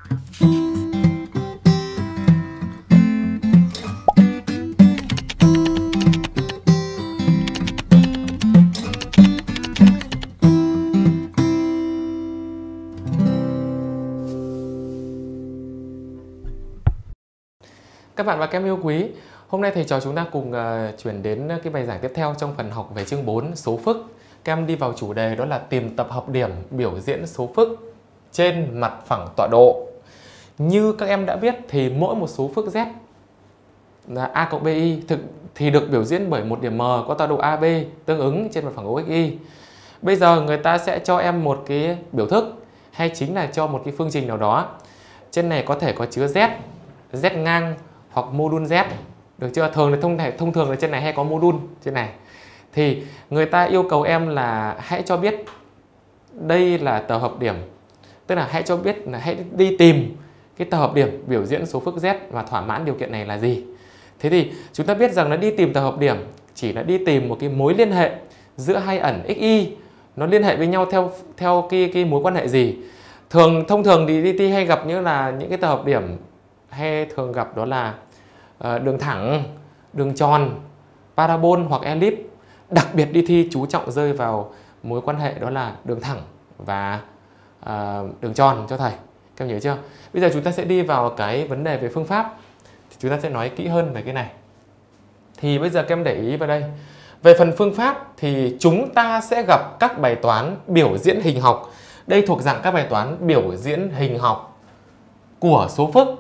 Các bạn và các em yêu quý, hôm nay thầy trò chúng ta cùng chuyển đến cái bài giảng tiếp theo trong phần học về chương 4 số phức. Các em đi vào chủ đề đó là tìm tập hợp điểm biểu diễn số phức trên mặt phẳng tọa độ. Như các em đã biết thì mỗi một số phức z là a cộng bi thì được biểu diễn bởi một điểm m có tọa độ AB tương ứng trên mặt phẳng OXY. Bây giờ người ta sẽ cho em một cái biểu thức hay chính là cho một cái phương trình nào đó. Trên này có thể có chứa z, z ngang hoặc mô đun z, được chưa? Thông thường là trên này hay có mô đun trên này. Thì người ta yêu cầu em là hãy cho biết đây là tập hợp điểm, tức là hãy cho biết là hãy đi tìm cái tập hợp điểm biểu diễn số phức z và thỏa mãn điều kiện này là gì. Thế thì chúng ta biết rằng là đi tìm tập hợp điểm chỉ là đi tìm một cái mối liên hệ giữa hai ẩn xy, nó liên hệ với nhau theo cái mối quan hệ gì. Thông thường thì DT hay gặp những cái tập hợp điểm hay thường gặp đó là đường thẳng, đường tròn, parabol hoặc ellip. Đặc biệt DT chú trọng rơi vào mối quan hệ đó là đường thẳng và đường tròn cho thầy. Các em nhớ chưa? Bây giờ chúng ta sẽ đi vào cái vấn đề về phương pháp. Thì chúng ta sẽ nói kỹ hơn về cái này. Thì bây giờ các em để ý vào đây. Về phần phương pháp thì chúng ta sẽ gặp các bài toán biểu diễn hình học. Đây thuộc dạng các bài toán biểu diễn hình học của số phức.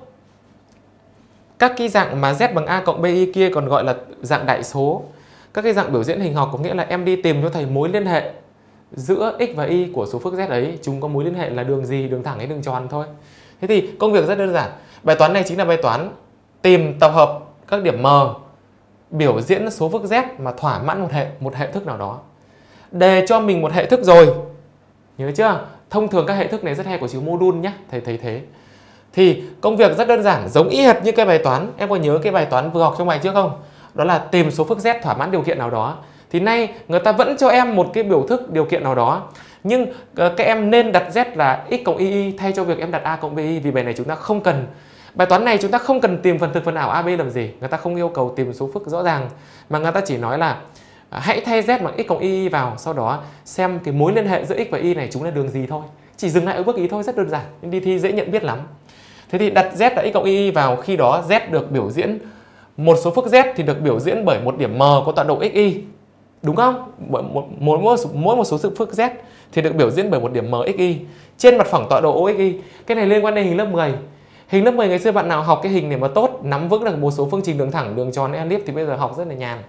Các cái dạng mà z bằng a cộng bi kia còn gọi là dạng đại số. Các cái dạng biểu diễn hình học có nghĩa là em đi tìm cho thầy mối liên hệ giữa x và y của số phức z ấy. Chúng có mối liên hệ là đường gì, đường thẳng hay đường tròn thôi. Thế thì công việc rất đơn giản. Bài toán này chính là bài toán tìm tập hợp các điểm m biểu diễn số phức z mà thỏa mãn một hệ thức nào đó. Đề cho mình một hệ thức rồi, nhớ chưa? Thông thường các hệ thức này rất hay có chữ mô đun nhé, thầy thấy thế. Thì công việc rất đơn giản, giống y hệt như cái bài toán. Em có nhớ cái bài toán vừa học trong bài trước không? Đó là tìm số phức z thỏa mãn điều kiện nào đó. Thì nay người ta vẫn cho em một cái biểu thức điều kiện nào đó, nhưng các em nên đặt z là x cộng y thay cho việc em đặt a cộng bi. Vì bài này chúng ta không cần, bài toán này chúng ta không cần tìm phần thực phần ảo AB làm gì. Người ta không yêu cầu tìm số phức rõ ràng, mà người ta chỉ nói là hãy thay z bằng x cộng y vào, sau đó xem cái mối liên hệ giữa x và y này chúng là đường gì thôi. Chỉ dừng lại ở bước ý thôi, rất đơn giản, nhưng đi thi dễ nhận biết lắm. Thế thì đặt z là x cộng y vào, khi đó z được biểu diễn, một số phức z thì được biểu diễn bởi một điểm m có tọa độ xy, đúng không? Mỗi một số phức z thì được biểu diễn bởi một điểm m xy trên mặt phẳng tọa độ OXY. Cái này liên quan đến hình lớp 10. Hình lớp 10 ngày xưa bạn nào học cái hình này mà tốt, nắm vững được một số phương trình đường thẳng, đường tròn, ellip thì bây giờ học rất là nhàn.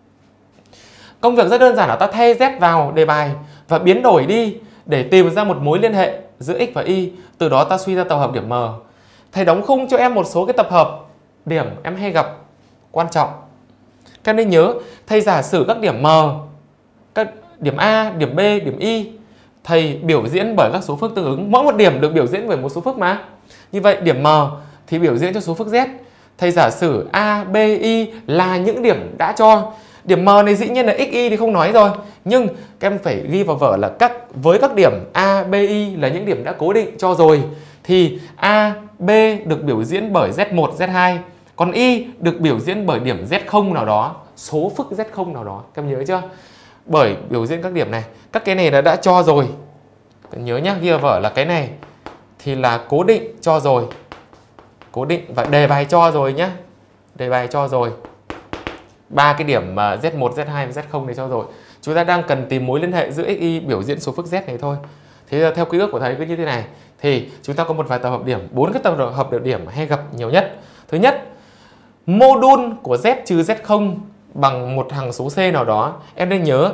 Công việc rất đơn giản là ta thay z vào đề bài và biến đổi đi để tìm ra một mối liên hệ giữa x và y, từ đó ta suy ra tập hợp điểm m. Thầy đóng khung cho em một số cái tập hợp điểm em hay gặp quan trọng. Các nên nhớ, thầy giả sử các điểm m, các điểm a, điểm b, điểm y, thầy biểu diễn bởi các số phức tương ứng. Mỗi một điểm được biểu diễn bởi một số phức mà. Như vậy điểm m thì biểu diễn cho số phức z. Thầy giả sử a, b, y là những điểm đã cho. Điểm m này dĩ nhiên là xy thì không nói rồi, nhưng các em phải ghi vào vở là với các điểm a, b, y là những điểm đã cố định cho rồi, thì a, b được biểu diễn bởi z1, z2, còn y được biểu diễn bởi điểm z0 nào đó, số phức z0 nào đó. Các em nhớ chưa? Bởi biểu diễn các điểm này, các cái này đã cho rồi. Nhớ nhá, ghi vào vở là cái này thì là cố định cho rồi, cố định và đề bài cho rồi nhá, đề bài cho rồi. Ba cái điểm mà z1, z2 và z0 này cho rồi. Chúng ta đang cần tìm mối liên hệ giữa xy biểu diễn số phức z này thôi. Thế theo quy ước của thầy cứ như thế này. Thì chúng ta có một vài tập hợp điểm, 4 cái tập hợp điểm hay gặp nhiều nhất. Thứ nhất, mô đun của z trừ z0 bằng một hằng số c nào đó. Em nên nhớ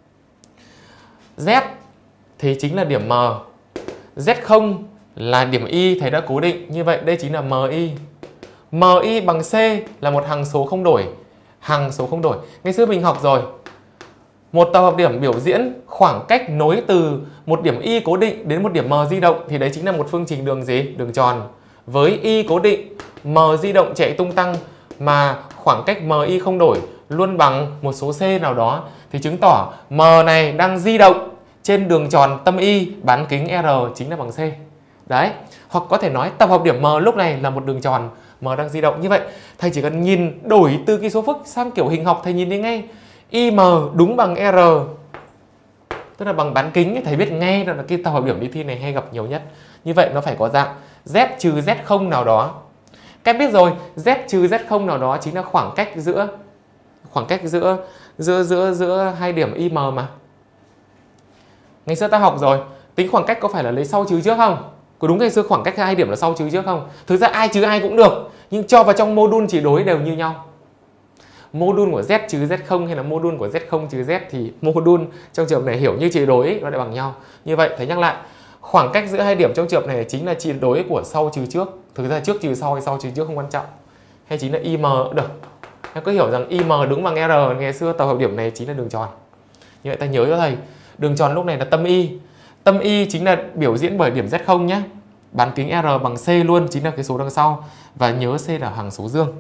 z thì chính là điểm m, z0 là điểm y, thầy đã cố định. Như vậy đây chính là mi. Mi bằng c là một hằng số không đổi. Hằng số không đổi. Ngày xưa mình học rồi. Một tập hợp điểm biểu diễn khoảng cách nối từ một điểm y cố định đến một điểm m di động thì đấy chính là một phương trình đường gì? Đường tròn. Với y cố định, m di động chạy tung tăng mà khoảng cách mi không đổi luôn bằng một số c nào đó thì chứng tỏ m này đang di động trên đường tròn tâm y bán kính r chính là bằng c. Đấy, hoặc có thể nói tập hợp điểm M lúc này là một đường tròn M đang di động. Như vậy thầy chỉ cần nhìn đổi từ cái số phức sang kiểu hình học, thầy nhìn thấy ngay IM đúng bằng R, tức là bằng bán kính, thầy biết ngay là cái tập hợp điểm đi thi này hay gặp nhiều nhất. Như vậy nó phải có dạng Z trừ Z0 nào đó. Các em biết rồi, Z trừ Z0 nào đó chính là khoảng cách giữa hai điểm IM mà. Ngày xưa ta học rồi, tính khoảng cách có phải là lấy sau trừ trước không? Có đúng ngày xưa khoảng cách hai điểm là sau trừ trước không? Thực ra ai trừ ai cũng được, nhưng cho vào trong mô đun chỉ đối đều như nhau. Mô đun của Z trừ Z0 hay là mô đun của Z0 trừ Z thì mô đun trong trường hợp này hiểu như chỉ đối nó lại bằng nhau. Như vậy thầy nhắc lại, khoảng cách giữa hai điểm trong trường hợp này chính là chỉ đối của sau trừ trước. Thực ra trước trừ sau hay sau trừ trước không quan trọng. Hay chính là IM cũng được. Em cứ hiểu rằng IM đúng bằng R, ngày xưa tập hợp điểm này chính là đường tròn. Như vậy ta nhớ cho thầy, đường tròn lúc này là tâm Y. Tâm Y chính là biểu diễn bởi điểm Z0 nhé. Bán kính R bằng C luôn, chính là cái số đằng sau. Và nhớ C là hằng số dương.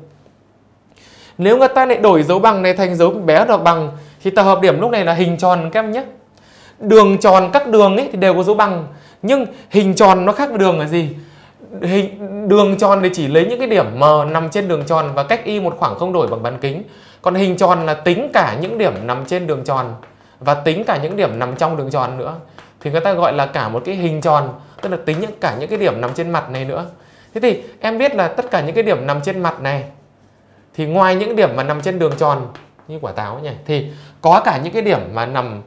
Nếu người ta lại đổi dấu bằng này thành dấu bé được bằng thì tập hợp điểm lúc này là hình tròn các em nhé. Đường tròn các đường ấy thì đều có dấu bằng, nhưng hình tròn nó khác với đường là gì? Đường tròn thì chỉ lấy những cái điểm M nằm trên đường tròn và cách Y một khoảng không đổi bằng bán kính. Còn hình tròn là tính cả những điểm nằm trên đường tròn và tính cả những điểm nằm trong đường tròn nữa. Thì người ta gọi là cả một cái hình tròn, tức là tính cả những cái điểm nằm trên mặt này nữa. Thế thì em biết là tất cả những cái điểm nằm trên mặt này thì ngoài những điểm mà nằm trên đường tròn như quả táo nhỉ, thì có cả những cái điểm mà nằm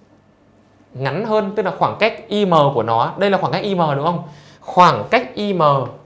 ngắn hơn, tức là khoảng cách IM của nó. Đây là khoảng cách IM đúng không? Khoảng cách IM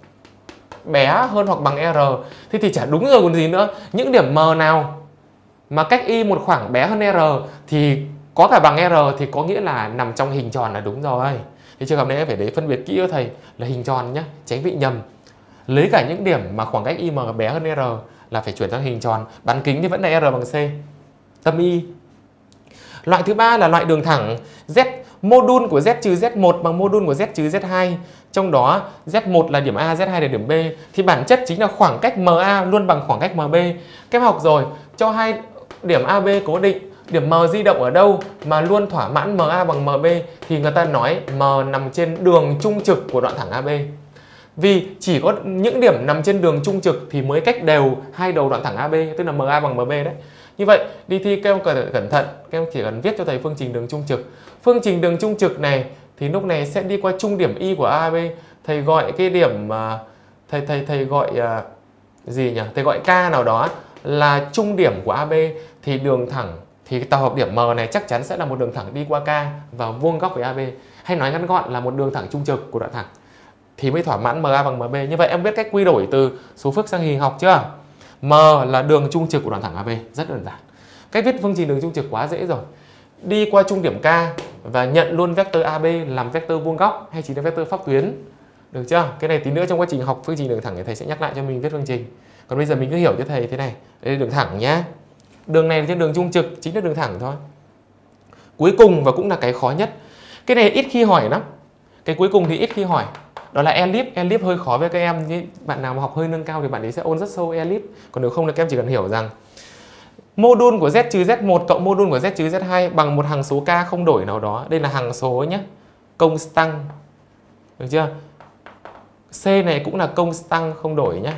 bé hơn hoặc bằng R. Thế thì chả đúng rồi còn gì nữa. Những điểm M nào mà cách Y một khoảng bé hơn R thì có cả bằng R thì có nghĩa là nằm trong hình tròn là đúng rồi. Thì trường hợp này phải để phân biệt kỹ cho thầy là hình tròn nhé, tránh bị nhầm. Lấy cả những điểm mà khoảng cách IM bé hơn R là phải chuyển sang hình tròn. Bán kính thì vẫn là R bằng C. Tâm Y. Loại thứ ba là loại đường thẳng. Mô đun của Z trừ Z1 bằng mô đun của Z trừ Z2. Trong đó Z1 là điểm A, Z2 là điểm B. Thì bản chất chính là khoảng cách MA luôn bằng khoảng cách MB. Các em học rồi, cho hai điểm AB cố định, điểm M di động ở đâu mà luôn thỏa mãn MA bằng MB thì người ta nói M nằm trên đường trung trực của đoạn thẳng AB. Vì chỉ có những điểm nằm trên đường trung trực thì mới cách đều hai đầu đoạn thẳng AB, tức là MA bằng MB đấy. Như vậy, đi thi các em cần cẩn thận, các em chỉ cần viết cho thầy phương trình đường trung trực. Phương trình đường trung trực này thì lúc này sẽ đi qua trung điểm Y của AB. Thầy gọi cái điểm thầy gọi gì nhỉ? Thầy gọi K nào đó là trung điểm của AB thì đường thẳng thì tập hợp điểm M này chắc chắn sẽ là một đường thẳng đi qua K và vuông góc với AB. Hay nói ngắn gọn là một đường thẳng trung trực của đoạn thẳng thì mới thỏa mãn MA bằng MB. Như vậy em biết cách quy đổi từ số phức sang hình học chưa? M là đường trung trực của đoạn thẳng AB, rất đơn giản. Cách viết phương trình đường trung trực quá dễ rồi. Đi qua trung điểm K và nhận luôn vectơ AB làm vectơ vuông góc hay chỉ là vectơ pháp tuyến. Được chưa? Cái này tí nữa trong quá trình học phương trình đường thẳng thì thầy sẽ nhắc lại cho mình viết phương trình. Còn bây giờ mình cứ hiểu cho thầy thế này. Đây là đường thẳng nhá. Đường này trên đường trung trực chính là đường thẳng thôi. Cuối cùng và cũng là cái khó nhất. Cái này ít khi hỏi lắm. Cái cuối cùng thì ít khi hỏi. Đó là elip. Elip hơi khó với các em. Như bạn nào mà học hơi nâng cao thì bạn ấy sẽ ôn rất sâu elip. Còn nếu không thì các em chỉ cần hiểu rằng mô đun của Z trừ Z1 cộng mô đun của Z trừ Z2 bằng một hằng số K không đổi nào đó. Đây là hằng số nhé. Constant. Được chưa? C này cũng là constant không đổi nhé.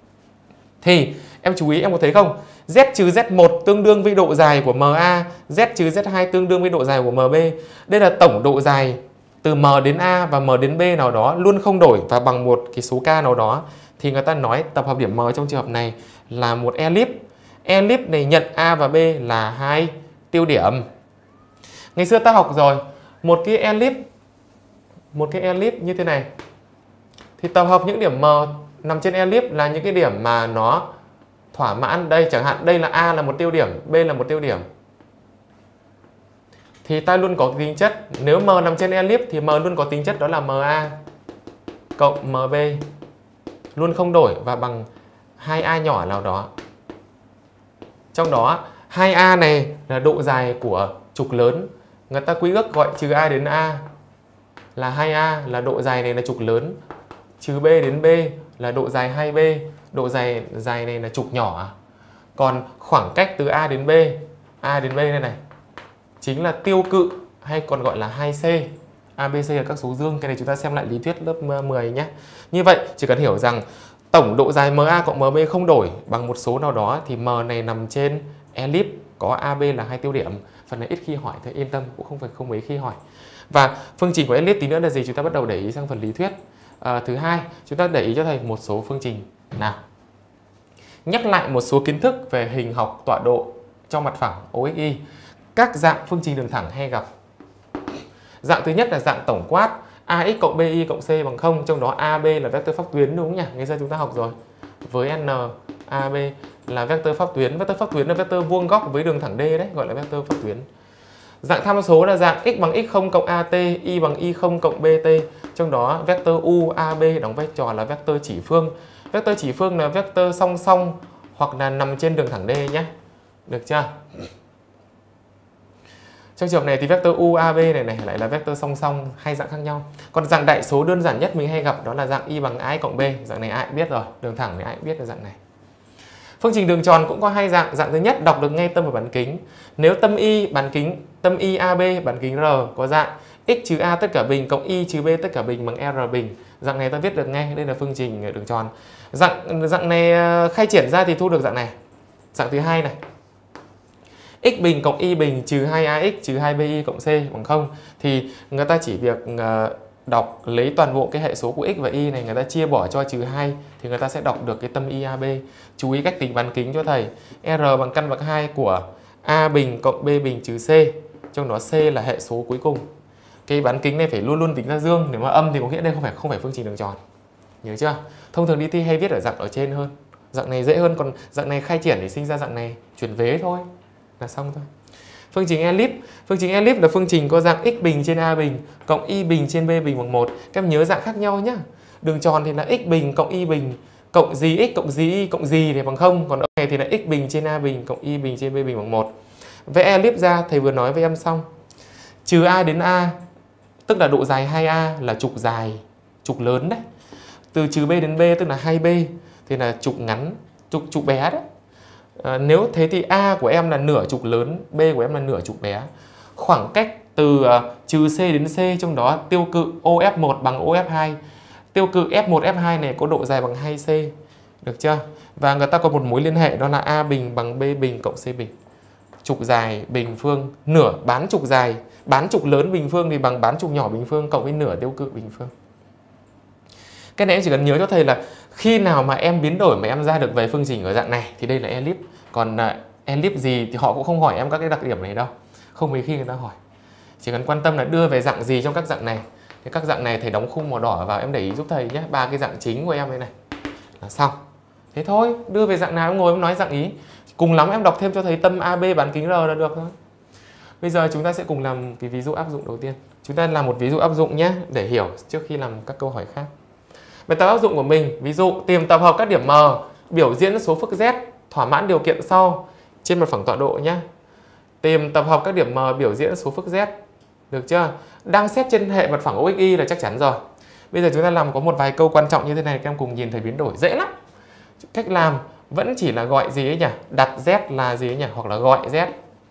Thì em chú ý em có thấy không? Z trừ Z1 tương đương với độ dài của MA, Z trừ Z2 tương đương với độ dài của MB. Đây là tổng độ dài từ M đến A và M đến B nào đó luôn không đổi và bằng một cái số K nào đó. Thì người ta nói tập hợp điểm M trong trường hợp này là một elip. Elip này nhận A và B là hai tiêu điểm. Ngày xưa ta học rồi, một cái elip như thế này. Thì tập hợp những điểm M nằm trên elip là những cái điểm mà nó thỏa mãn. Đây chẳng hạn đây là A là một tiêu điểm, B là một tiêu điểm. Thì ta luôn có tính chất, nếu M nằm trên elip thì M luôn có tính chất đó là MA cộng MB luôn không đổi và bằng 2A nhỏ nào đó. Trong đó 2A này là độ dài của trục lớn. Người ta quy ước gọi trừ A đến A là 2A là độ dài này là trục lớn. Trừ B đến B là độ dài 2B. Độ dài này là trục nhỏ. Còn khoảng cách từ A đến B này chính là tiêu cự hay còn gọi là 2C. ABC là các số dương. Cái này chúng ta xem lại lý thuyết lớp 10 nhé. Như vậy chỉ cần hiểu rằng tổng độ dài MA cộng MB không đổi bằng một số nào đó thì M này nằm trên elip có AB là 2 tiêu điểm. Phần này ít khi hỏi, thôi yên tâm, cũng không phải không mấy khi hỏi. Và phương trình của elip tí nữa là gì? Chúng ta bắt đầu để ý sang phần lý thuyết. Thứ hai, chúng ta để ý cho thầy một số phương trình nào. Nhắc lại một số kiến thức về hình học tọa độ trong mặt phẳng OXY. Các dạng phương trình đường thẳng hay gặp. Dạng thứ nhất là dạng tổng quát AX cộng BY cộng C bằng 0, trong đó AB là vectơ pháp tuyến, đúng không nhỉ? Ngày xưa chúng ta học rồi. Với N, AB là vectơ pháp tuyến. Vectơ pháp tuyến là vectơ vuông góc với đường thẳng D đấy, gọi là vectơ pháp tuyến. Dạng tham số là dạng x bằng x0 cộng AT, y bằng y0 cộng BT, trong đó vectơ U, AB đóng vai trò là vectơ chỉ phương. Vector chỉ phương là vector song song hoặc là nằm trên đường thẳng D nhé. Được chưa? Trong trường hợp này thì vector UAB này lại là vector song song, hai dạng khác nhau. Còn dạng đại số đơn giản nhất mình hay gặp đó là dạng y bằng AX cộng B. Dạng này ai cũng biết rồi, đường thẳng thì ai cũng biết là dạng này. Phương trình đường tròn cũng có hai dạng. Dạng thứ nhất đọc được ngay tâm và bán kính. Nếu tâm y bán kính, tâm y AB bán kính R có dạng x trừ A tất cả bình cộng y trừ B tất cả bình bằng R bình. Dạng này ta viết được ngay, đây là phương trình đường tròn. Dạng này khai triển ra thì thu được dạng này. Dạng thứ hai này. X bình cộng y bình trừ 2ax trừ 2bi cộng c bằng 0 thì người ta chỉ việc đọc lấy toàn bộ cái hệ số của x và y này, người ta chia bỏ cho trừ 2 thì người ta sẽ đọc được cái tâm IAB. Chú ý cách tính bán kính cho thầy. R bằng căn bậc 2 của A bình cộng B bình trừ C, trong đó C là hệ số cuối cùng. Cái bán kính này phải luôn luôn tính ra dương, nếu mà âm thì có nghĩa đây không phải phương trình đường tròn. Nhớ chưa? Thông thường đi thi hay viết ở dạng ở trên hơn. Dạng này dễ hơn, còn dạng này khai triển để sinh ra dạng này chuyển vế thôi là xong thôi. Phương trình elip. Phương trình elip là phương trình có dạng x bình trên A bình cộng y bình trên B bình bằng 1. Các em nhớ dạng khác nhau nhá. Đường tròn thì là x bình cộng y bình cộng gì x cộng gì y cộng gì thì bằng 0. Còn ở này thì là x bình trên A bình cộng y bình trên B bình bằng 1. Vẽ elip ra, thầy vừa nói với em xong. Trừ A đến A, tức là độ dài 2A là trục dài, trục lớn đấy. Từ trừ B đến B tức là 2B thì là trục ngắn, trục bé đấy. Nếu thế thì A của em là nửa trục lớn, B của em là nửa trục bé. Khoảng cách từ trừ C đến C, trong đó tiêu cự OF1 bằng OF2. Tiêu cự F1, F2 này có độ dài bằng 2C. Được chưa? Và người ta có một mối liên hệ đó là A bình bằng B bình cộng C bình. Trục dài bình phương, nửa bán trục dài, bán trục lớn bình phương thì bằng bán trục nhỏ bình phương cộng với nửa tiêu cự bình phương. Cái này em chỉ cần nhớ cho thầy là khi nào mà em biến đổi mà em ra được về phương trình ở dạng này thì đây là elip. Còn elip gì thì họ cũng không hỏi em các cái đặc điểm này đâu. Không mấy khi người ta hỏi. Chỉ cần quan tâm là đưa về dạng gì trong các dạng này. Thì các dạng này thầy đóng khung màu đỏ vào, em để ý giúp thầy nhé. 3 cái dạng chính của em đây này là xong. Thế thôi, đưa về dạng nào em ngồi em nói dạng ý. Cùng lắm em đọc thêm cho thầy tâm AB bán kính R là được thôi. Bây giờ chúng ta sẽ cùng làm cái ví dụ áp dụng đầu tiên. Chúng ta làm một ví dụ áp dụng nhé, để hiểu trước khi làm các câu hỏi khác. Bài tập áp dụng của mình, ví dụ tìm tập hợp các điểm M biểu diễn số phức Z thỏa mãn điều kiện sau trên mặt phẳng tọa độ nhé. Tìm tập hợp các điểm M biểu diễn số phức Z. Được chưa? Đang xét trên hệ mặt phẳng OXY là chắc chắn rồi. Bây giờ chúng ta làm có một vài câu quan trọng như thế này, các em cùng nhìn thấy biến đổi dễ lắm. Cách làm vẫn chỉ là gọi gì ấy nhỉ? Đặt Z là gì ấy nhỉ? Hoặc là gọi Z.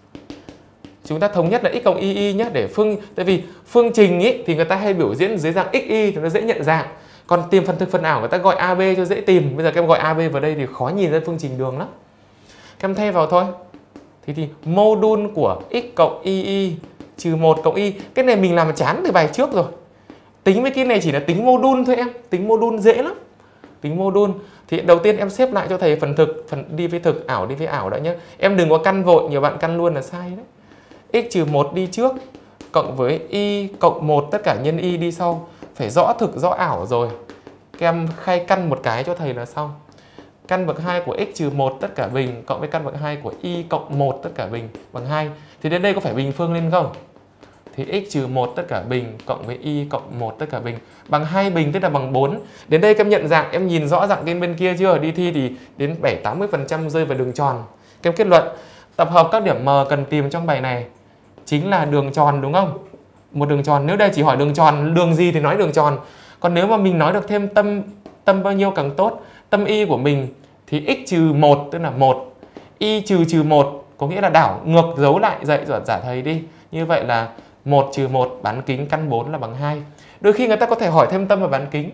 Chúng ta thống nhất là x cộng y nhé, để tại vì phương trình ấy thì người ta hay biểu diễn dưới dạng xy thì nó dễ nhận dạng. Còn tìm phần thực phần ảo người ta gọi AB cho dễ tìm. Bây giờ các em gọi AB vào đây thì khó nhìn ra phương trình đường lắm. Các em thay vào thôi. Thì module của x cộng y trừ 1 cộng y. Cái này mình làm chán từ bài trước rồi. Tính với cái này chỉ là tính module thôi em. Tính module dễ lắm. Tính module. Thì đầu tiên em xếp lại cho thầy phần thực, phần đi với thực, ảo đi với ảo đã nhé. Em đừng có căn vội, nhiều bạn căn luôn là sai đấy. X trừ 1 đi trước cộng với y cộng 1 tất cả nhân y đi sau. Phải rõ thực rõ ảo rồi. Các em khai căn một cái cho thầy là xong. Căn bậc 2 của x trừ 1 tất cả bình cộng với căn bậc 2 của y cộng 1 tất cả bình bằng 2. Thì đến đây có phải bình phương lên không? Thì x trừ 1 tất cả bình cộng với y cộng 1 tất cả bình bằng 2 bình, tức là bằng 4. Đến đây các em nhận dạng, em nhìn rõ dạng bên kia chưa? Đi thi thì đến 70-80% rơi vào đường tròn. Các em kết luận tập hợp các điểm M cần tìm trong bài này chính là đường tròn, đúng không? Một đường tròn. Nếu đây chỉ hỏi đường tròn, đường gì thì nói đường tròn. Còn nếu mà mình nói được thêm tâm bao nhiêu càng tốt. Tâm y của mình thì x trừ 1 tức là 1. Y trừ 1 có nghĩa là đảo ngược dấu lại dạy rồi giả thầy đi. Như vậy là 1 trừ 1 bán kính căn 4 là bằng 2. Đôi khi người ta có thể hỏi thêm tâm và bán kính.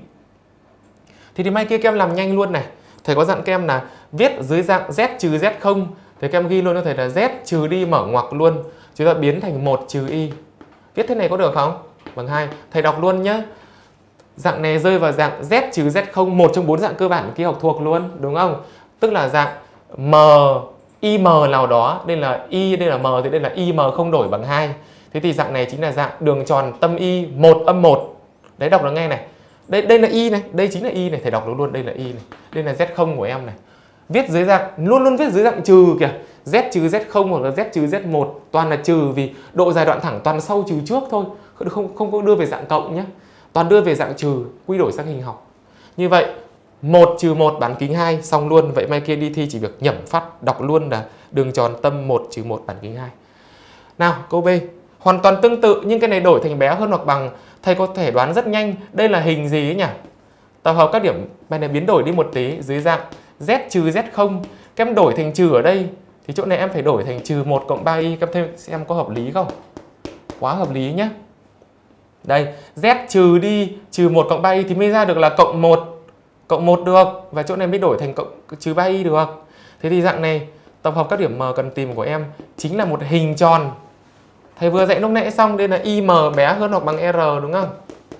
Thì mai kia các em làm nhanh luôn này. Thầy có dặn các em là viết dưới dạng z trừ z0. Thì các em ghi luôn cho thầy là z trừ đi mở ngoặc luôn. Chúng ta biến thành 1 trừ y. Viết thế này có được không? Bằng 2. Thầy đọc luôn nhé. Dạng này rơi vào dạng z trừ z0, một trong 4 dạng cơ bản kia học thuộc luôn, đúng không? Tức là dạng m, im nào đó, đây là y, đây là m, thì đây là im không đổi bằng 2. Thế thì dạng này chính là dạng đường tròn tâm y 1 âm 1. Đấy, đọc nó nghe này. Đây là y này, đây chính là y này, thầy đọc luôn, đây là y này. Đây là z0 của em này. Viết dưới dạng, luôn viết dưới dạng trừ kìa. Z trừ Z0 hoặc là Z trừ Z1 toàn là trừ, vì độ dài đoạn thẳng toàn sau trừ trước thôi, không có đưa về dạng cộng nhé. Toàn đưa về dạng trừ, quy đổi sang hình học. Như vậy 1 trừ 1 bán kính 2 xong luôn. Vậy mai kia đi thi chỉ việc nhẩm phát đọc luôn là đường tròn tâm 1 trừ 1 bán kính 2. Nào câu B, hoàn toàn tương tự nhưng cái này đổi thành bé hơn hoặc bằng. Thầy có thể đoán rất nhanh đây là hình gì ấy nhỉ? Tập hợp các điểm bài này biến đổi đi một tí, dưới dạng Z trừ Z0. Các em đổi thành trừ ở đây thì chỗ này em phải đổi thành trừ 1 cộng 3y. Các em thêm xem có hợp lý không? Quá hợp lý nhé. Đây, Z trừ đi trừ 1 cộng 3y thì mới ra được là cộng 1 được. Và chỗ này mới đổi thành cộng trừ 3y được. Thế thì dạng này tập hợp các điểm M cần tìm của em chính là một hình tròn. Thầy vừa dạy lúc nãy xong, đây là im bé hơn hoặc bằng r đúng không?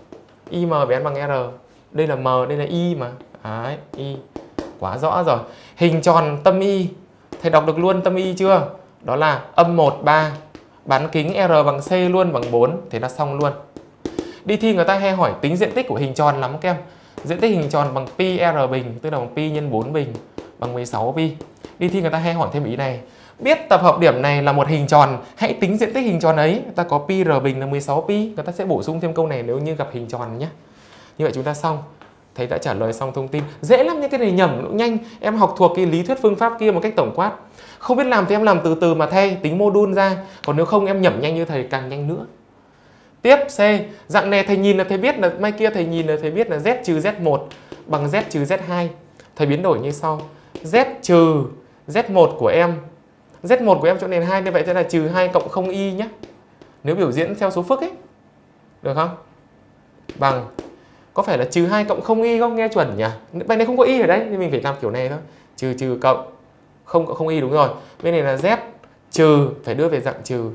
Im bé hơn bằng r. Đây là m, đây là y mà. Đấy, y. Quá rõ rồi. Hình tròn tâm y. Thầy đọc được luôn tâm y chưa? Đó là âm 1, 3. Bán kính r bằng c luôn, bằng 4. Thế là xong luôn. Đi thi người ta hay hỏi tính diện tích của hình tròn lắm các em. Diện tích hình tròn bằng pi r bình, tức là bằng pi nhân 4 bình, bằng 16 pi. Đi thi người ta hay hỏi thêm ý này. Biết tập hợp điểm này là một hình tròn, hãy tính diện tích hình tròn ấy. Ta có pi r bình là 16 pi. Người ta sẽ bổ sung thêm câu này nếu như gặp hình tròn nhé. Như vậy chúng ta xong. Thầy đã trả lời xong thông tin. Dễ lắm, những cái này nhẩm cũng nhanh. Em học thuộc cái lý thuyết phương pháp kia một cách tổng quát. Không biết làm thì em làm từ từ mà thay, tính module ra. Còn nếu không em nhẩm nhanh như thầy càng nhanh nữa. Tiếp C, dạng này thầy nhìn là thầy biết là mai kia thầy nhìn là thầy biết là Z trừ Z1 bằng Z trừ Z2. Thầy biến đổi như sau. Z trừ Z1 của em. Z1 của em chỗ này 2 như vậy sẽ là trừ 2 cộng 0y nhé. Nếu biểu diễn theo số phức ấy. Được không? Bằng, có phải là trừ 2 cộng 0y không? Nghe chuẩn nhỉ? Bài này không có y ở đấy nên mình phải làm kiểu này thôi. Trừ cộng 0 cộng 0y đúng rồi. Bên này là Z trừ, phải đưa về dạng trừ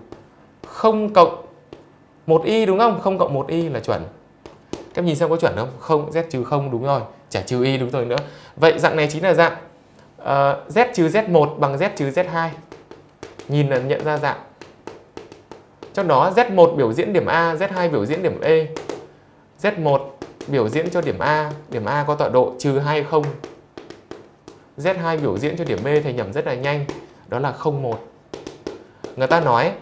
0 cộng 1y đúng không? 0 cộng 1y là chuẩn. Các em nhìn xem có chuẩn không? Không, Z trừ 0 đúng rồi. Chả trừ y đúng rồi nữa. Vậy dạng này chính là dạng Z trừ Z1 bằng Z trừ Z2. Nhìn là nhận ra dạng. Trong đó Z1 biểu diễn điểm A, Z2 biểu diễn điểm E. Z1 biểu diễn cho điểm A có tọa độ trừ 20. Z2 biểu diễn cho điểm B, thầy nhẩm rất là nhanh. Đó là 01. Người ta nói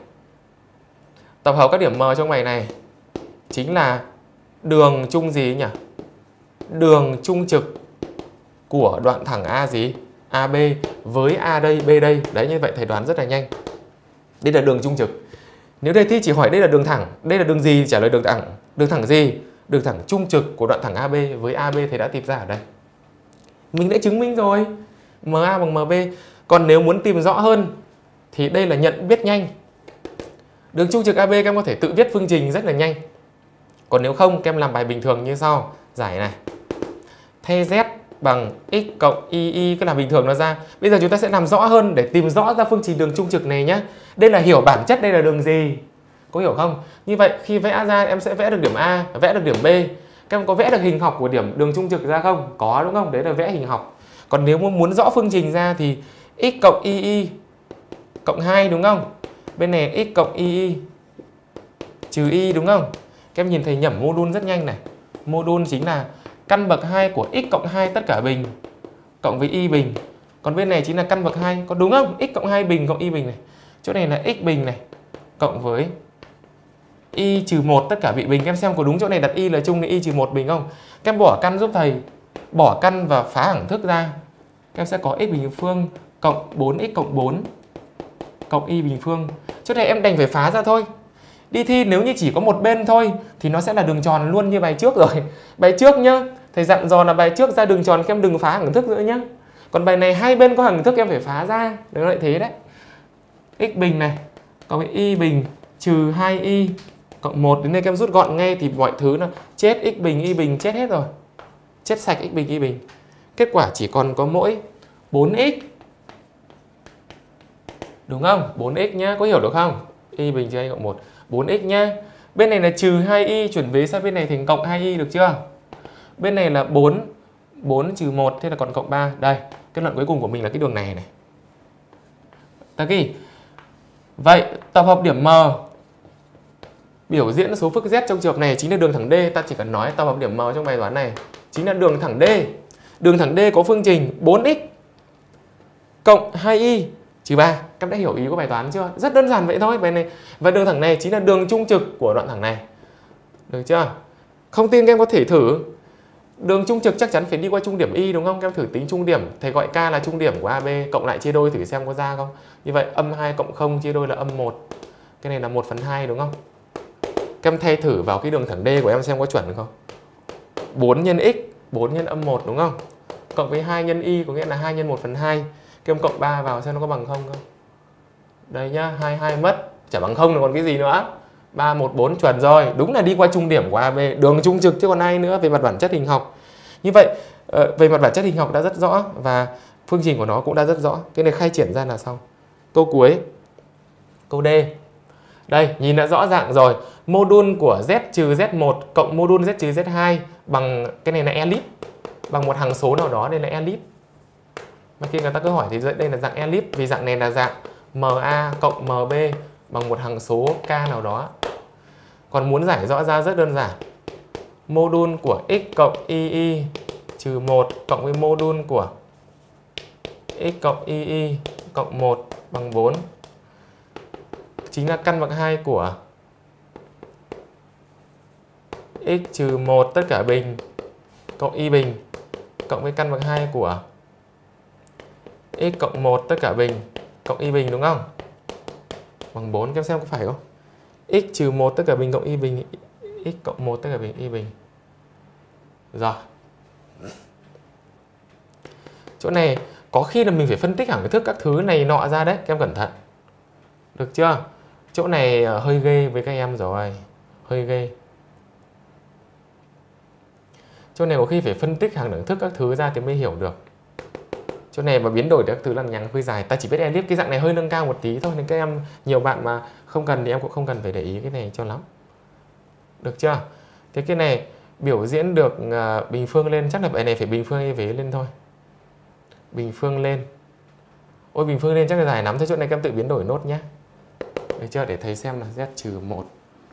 tập hợp các điểm M trong bài này chính là đường trung gì nhỉ? Đường trung trực của đoạn thẳng A gì? AB với A đây, B đây. Đấy, như vậy thầy đoán rất là nhanh. Đây là đường trung trực. Nếu đề thi chỉ hỏi đây là đường thẳng, đây là đường gì, trả lời đường thẳng. Đường thẳng gì? Đường thẳng trung trực của đoạn thẳng AB với AB thầy đã tìm ra ở đây. Mình đã chứng minh rồi. MA bằng MB. Còn nếu muốn tìm rõ hơn thì đây là nhận biết nhanh. Đường trung trực AB các em có thể tự viết phương trình rất là nhanh. Còn nếu không, các em làm bài bình thường như sau. Giải này. Thay Z bằng x cộng y, cứ làm bình thường nó ra. Bây giờ chúng ta sẽ làm rõ hơn để tìm rõ ra phương trình đường trung trực này nhé. Đây là hiểu bản chất đây là đường gì. Có hiểu không? Như vậy khi vẽ ra em sẽ vẽ được điểm A, vẽ được điểm B. Các em có vẽ được hình học của điểm đường trung trực ra không? Có đúng không? Đấy là vẽ hình học. Còn nếu muốn rõ phương trình ra thì x cộng y cộng 2 đúng không? Bên này x cộng y trừ y đúng không? Các em nhìn thầy nhẩm module rất nhanh này. Module chính là căn bậc 2 của x cộng 2 tất cả bình cộng với y bình. Còn bên này chính là căn bậc 2, có đúng không? X cộng 2 bình cộng y bình này. Chỗ này là x bình này cộng với y trừ 1 tất cả vị bình. Em xem có đúng chỗ này đặt y là chung với y trừ 1 bình không? Các em bỏ căn giúp thầy. Bỏ căn và phá hẳng thức ra. Các em sẽ có x bình phương cộng 4x cộng 4 cộng y bình phương. Chỗ này em đành phải phá ra thôi. Đi thi nếu như chỉ có một bên thôi thì nó sẽ là đường tròn luôn như bài trước rồi. Bài trước nhá, thầy dặn dò là bài trước ra đường tròn các em đừng phá hẳng thức nữa nhá. Còn bài này hai bên có hẳng thức em phải phá ra. Nó lại thế đấy. X bình này cộng với y bình trừ 2y cộng 1. Đến đây các em rút gọn ngay thì mọi thứ là chết x bình y bình chết hết rồi. Chết sạch x bình y bình. Kết quả chỉ còn có mỗi 4x. Đúng không? 4x nhá, có hiểu được không? Y bình trừ 2 cộng 1. 4x nhá. Bên này là trừ 2y chuyển vế sang bên này thành cộng 2y được chưa? Bên này là 4 trừ 1 thế là còn cộng 3. Đây, kết luận cuối cùng của mình là cái đường này này. Ta ghi. Vậy tập hợp điểm M biểu diễn số phức Z trong trường hợp này chính là đường thẳng D. Ta chỉ cần nói tập hợp điểm M trong bài toán này chính là đường thẳng D. Đường thẳng D có phương trình 4x cộng 2y trừ 3. Các em đã hiểu ý của bài toán chưa? Rất đơn giản vậy thôi bài này. Và đường thẳng này chính là đường trung trực của đoạn thẳng này. Được chưa? Không tin các em có thể thử. Đường trung trực chắc chắn phải đi qua trung điểm Y đúng không? Các em thử tính trung điểm. Thầy gọi K là trung điểm của AB. Cộng lại chia đôi thử xem có ra không? Như vậy âm 2 cộng 0 chia đôi là âm 1. Cái này là 1/2 đúng không? Các em thay thử vào cái đường thẳng D của em xem có chuẩn không? 4 nhân x, 4 nhân âm 1 đúng không? Cộng với 2 nhân y có nghĩa là 2 nhân 1/2. Các em cộng 3 vào xem nó có bằng 0 không? Đây nhá, 22 mất. Chả bằng 0 là còn cái gì nữa? 3, 1, 4 chuẩn rồi. Đúng là đi qua trung điểm của AB. Đường trung trực chứ còn ai nữa về mặt bản chất hình học. Như vậy, về mặt bản chất hình học đã rất rõ. Và phương trình của nó cũng đã rất rõ. Cái này khai triển ra là xong. Câu cuối. Câu D. Đây, nhìn đã rõ ràng rồi. Mô đun của Z trừ Z1 cộng mô đun Z trừ Z2 bằng, cái này là elip, bằng một hằng số nào đó, đây là elip. Mà khi người ta cứ hỏi thì đây là dạng elip, vì dạng này là dạng MA cộng MB bằng một hằng số K nào đó. Còn muốn giải rõ ra rất đơn giản. Mô đun của x cộng y trừ 1 cộng với mô đun của x cộng y cộng 1 bằng 4. Chính là căn bậc 2 của x trừ 1 tất cả bình cộng y bình cộng với căn bậc 2 của x cộng 1 tất cả bình cộng y bình đúng không? Bằng 4, các em xem có phải không? X trừ 1 tất cả bình cộng y bình, x cộng 1 tất cả bình y bình. Rồi. Chỗ này có khi là mình phải phân tích hẳn cái thức các thứ này nọ ra đấy, các em cẩn thận. Được chưa? Chỗ này hơi ghê với các em rồi. Hơi ghê. Chỗ này có khi phải phân tích hàng đẳng thức các thứ ra thì mới hiểu được. Chỗ này mà biến đổi các thứ lằng nhằng hơi dài. Ta chỉ biết elip, cái dạng này hơi nâng cao một tí thôi. Nên các em, nhiều bạn mà không cần thì em cũng không cần phải để ý cái này cho lắm. Được chưa? Thế cái này biểu diễn được bình phương lên. Chắc là bài này phải bình phương y vế lên thôi. Bình phương lên. Ôi bình phương lên chắc là dài lắm. Thế chỗ này các em tự biến đổi nốt nhé. Được chưa? Để thầy xem là Z trừ 1.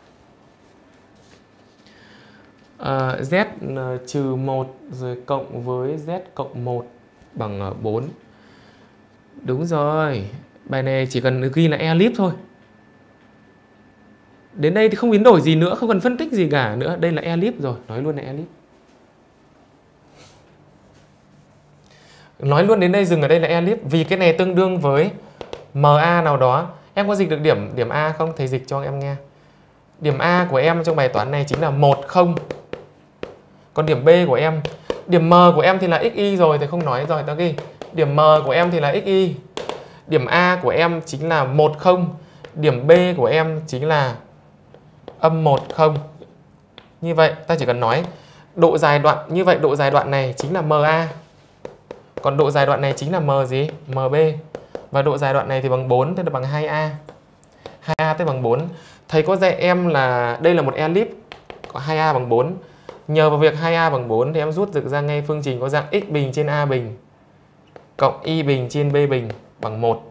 Z trừ 1 rồi cộng với Z cộng 1 bằng 4. Đúng rồi. Bài này chỉ cần ghi là elip thôi. Đến đây thì không biến đổi gì nữa, không cần phân tích gì cả nữa. Đây là elip rồi, nói luôn là elip. Nói luôn đến đây, dừng ở đây là elip. Vì cái này tương đương với MA nào đó. Em có dịch được điểm A không? Thầy dịch cho em nghe. Điểm A của em trong bài toán này chính là 1, 0. Còn điểm B của em, điểm M của em thì là xy rồi, thầy không nói rồi, tao ghi. Điểm M của em thì là xy. Điểm A của em chính là 1, 0. Điểm B của em chính là âm 1, 0. Như vậy ta chỉ cần nói độ dài đoạn, như vậy độ dài đoạn này chính là MA. Còn độ dài đoạn này chính là M gì? MB. Và độ dài đoạn này thì bằng 4, tức là bằng 2A. 2A tức bằng 4. Thầy có dạy em là đây là một elip, có 2A bằng 4. Nhờ vào việc 2A bằng 4 thì em rút được ra ngay phương trình có dạng x bình trên A bình cộng y bình trên B bình bằng 1.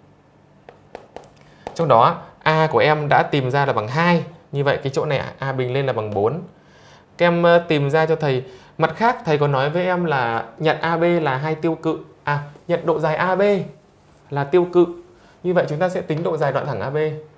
Trong đó A của em đã tìm ra là bằng 2. Như vậy cái chỗ này A bình lên là bằng 4. Các em tìm ra cho thầy. Mặt khác thầy có nói với em là nhận AB là 2 tiêu cự. Nhận độ dài AB là tiêu cự. Như vậy chúng ta sẽ tính độ dài đoạn thẳng AB.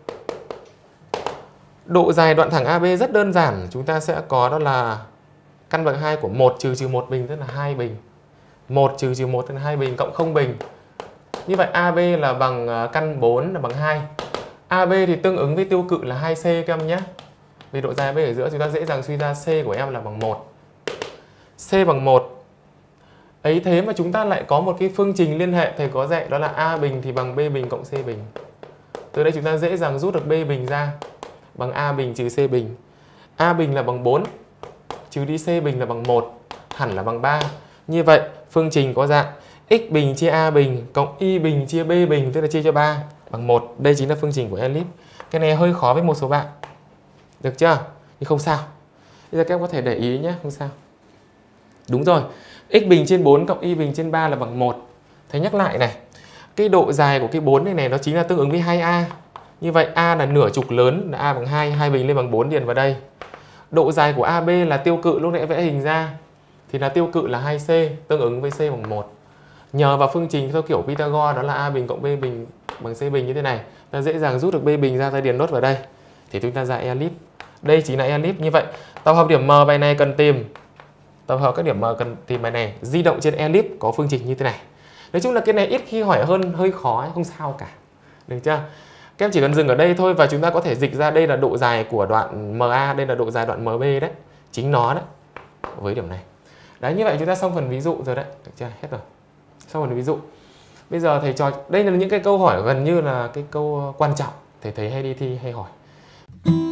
Độ dài đoạn thẳng AB rất đơn giản. Chúng ta sẽ có đó là căn bậc 2 của 1 trừ 1 bình tức là 2 bình. 1 trừ 1 tức là 2 bình cộng 0 bình. Như vậy AB là bằng căn 4 là bằng 2. AB thì tương ứng với tiêu cự là 2C các em nhé. Vì độ dài AB ở giữa chúng ta dễ dàng suy ra C của em là bằng 1. C bằng 1. Ấy thế mà chúng ta lại có một cái phương trình liên hệ thầy có dạy, đó là A bình thì bằng B bình cộng C bình. Từ đây chúng ta dễ dàng rút được B bình ra. bằng A bình trừ C bình. A bình là bằng 4 trừ đi C bình là bằng 1, hẳn là bằng 3. Như vậy phương trình có dạng x bình chia A bình cộng y bình chia B bình, tức là chia cho 3 bằng 1. Đây chính là phương trình của elip. Cái này hơi khó với một số bạn. Được chưa? Nhưng không sao. Bây giờ các em có thể để ý nhé, không sao. Đúng rồi, x bình trên 4 cộng y bình trên 3 là bằng 1. Thầy nhắc lại này, cái độ dài của cái 4 này nó chính là tương ứng với 2A. Như vậy A là nửa trục lớn là A bằng 2, 2 bình lên bằng 4 điền vào đây. Độ dài của AB là tiêu cự lúc nãy vẽ hình ra thì là tiêu cự là 2C, tương ứng với C bằng 1. Nhờ vào phương trình theo kiểu Pythagore đó là A bình cộng B bình bằng C bình như thế này, ta dễ dàng rút được B bình ra, ta điền nốt vào đây thì chúng ta ra elip. Đây chính là elip. Như vậy tập hợp điểm M bài này cần tìm, tập hợp các điểm M cần tìm bài này di động trên elip có phương trình như thế này. Nói chung là cái này ít khi hỏi hơn, hơi khó, không sao cả. Được chưa? Các em chỉ cần dừng ở đây thôi và chúng ta có thể dịch ra đây là độ dài của đoạn MA, đây là độ dài đoạn MB đấy. Chính nó đấy. Với điểm này. Đấy, như vậy chúng ta xong phần ví dụ rồi đấy. Được chưa? Hết rồi. Xong phần ví dụ. Bây giờ thầy trò, đây là những cái câu hỏi gần như là cái câu quan trọng thầy thấy hay đi thi hay hỏi.